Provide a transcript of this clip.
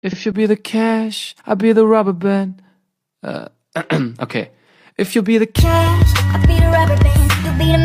If you be the cash, I'll be the rubber band. Okay. If you be the cash, I'll be the rubber band. You'll be the